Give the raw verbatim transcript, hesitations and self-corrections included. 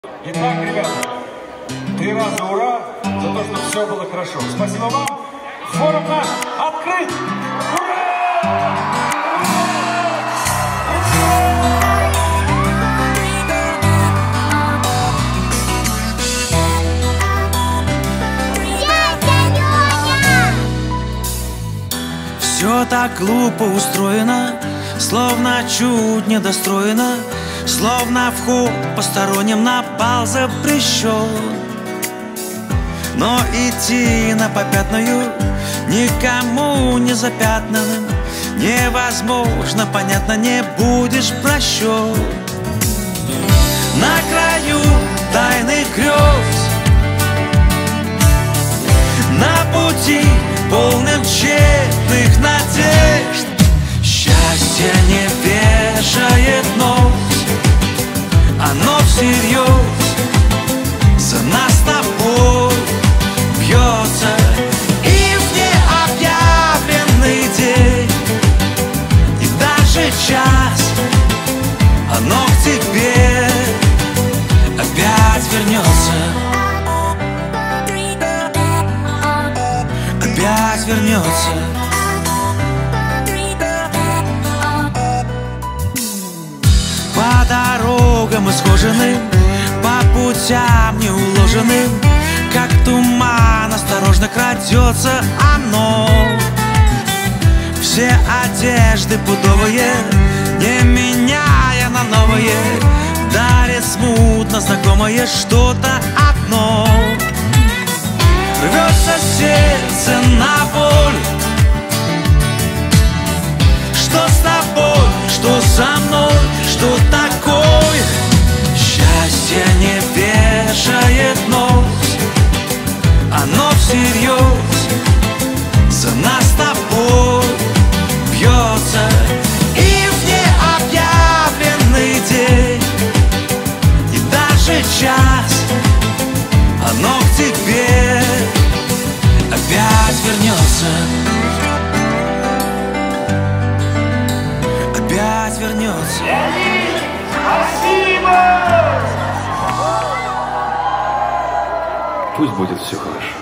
Итак, ребята, три раза ура за то, что все было хорошо. Спасибо вам. Форум наш открыт. Ура! Все так глупо устроено, словно чуть недостроено, словно вход посторонним на бал запрещен. Но идти на попятную никому не запятнанным невозможно, понятно, не будешь прощен. На краю тайных грез, на пути полным тщетных надежд, счастье не вешает нос, оно всерьез за нас с тобой бьется. И в необъявленный день, и даже час, оно к тебе опять вернется. Опять вернется. По дорогам исхоженным, по путям неуложенным, как туман осторожно крадется оно. Все одежды пудовые, не меняя на новые, дарит смутно знакомое что-то одно. Рвется сердце на боль. Что с тобой, что со мной, что такое? Счастье не вешает нос, оно всерьез за нас с тобой бьется. И в необъявленный день, и даже час, оно к тебе опять вернется. Опять вернется. Леонид, спасибо! Пусть будет все хорошо.